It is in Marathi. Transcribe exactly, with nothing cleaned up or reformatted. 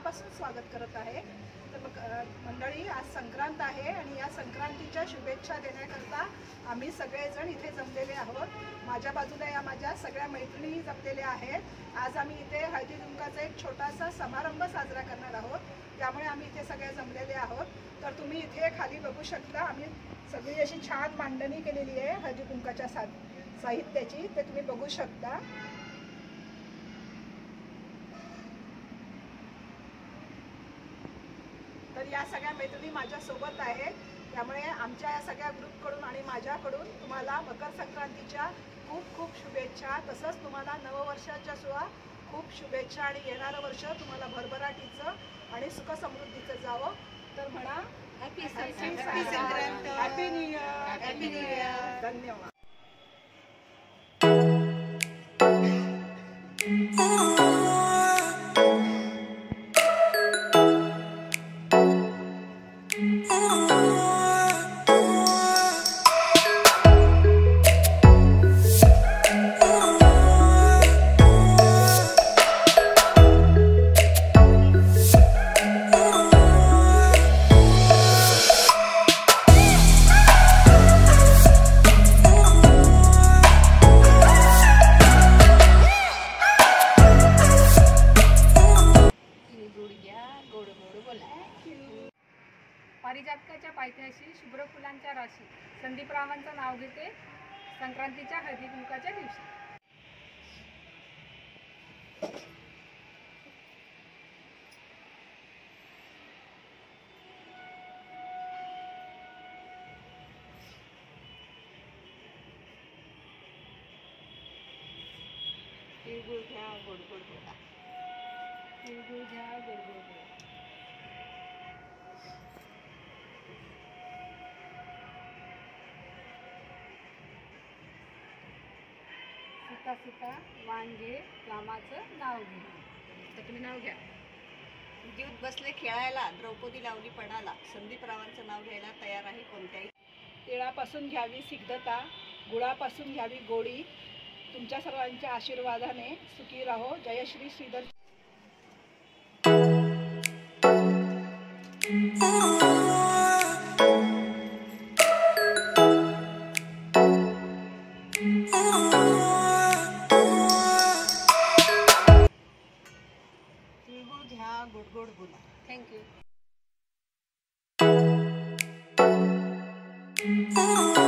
मनापासून स्वागत करत आहे। तर मग मंडळी, आज संक्रांत आहे आणि या संक्रांतीच्या शुभेच्छा देण्याकरता आम्ही सगळेजण इथे जमलेले आहोत। माझ्या बाजूला या माझ्या सगळ्या मैत्रिणी जमलेल्या आहेत। आज आम्ही इथे हळदी कुंकाचा एक छोटासा समारंभ साजरा करणार आहोत, त्यामुळे आम्ही इथे सगळे जमलेले आहोत। तर तुम्ही इथे खाली बघू शकता, आम्ही सगळी अशी छान मांडणी केलेली आहे हळदी कुंकाच्या साहित्याची, ते तुम्ही बघू शकता। तर या सगळ्या मैत्रिणी माझ्या सोबत आहेत, त्यामुळे आमच्या या सगळ्या ग्रुपकडून आणि माझ्याकडून तुम्हाला मकर संक्रांतीच्या खूप खूप शुभेच्छा। तसंच तुम्हाला नववर्षाच्या सुद्धा खूप शुभेच्छा आणि येणारं वर्ष तुम्हाला भरभराटीचं आणि सुख समृद्धीचं जावं। तर म्हणा happy Sankrant, happy new year, happy new year. धन्यवाद। पारिजातकाच्या पायथ्याशी शुभ्र फुलांच्या राशी, संदीपरावांचं नाव घेते संक्रांतीच्या हळदी कुंकाच्या दिवशी। तिळगुळ घ्या गोड गोड बोला, तिळगुळ घ्या गोड गोड बोला। सीता सीता वांगे रामाचं नाव घे। तर तुम्ही नाव घ्या। द्यूत बसले खेळायला, द्रौपदी लावली पणाला, संदीपरावांचं नाव घ्यायला तयार आहे कोणत्याही। तिळापासून घ्यावी सिद्धता, गुळापासून घ्यावी गोडी, तुमच्या सर्वांच्या आशीर्वादाने सुखी राहो। जय श्री श्रीधर। तिळगुळ घ्या गोड गोड बोला। थँक्यू।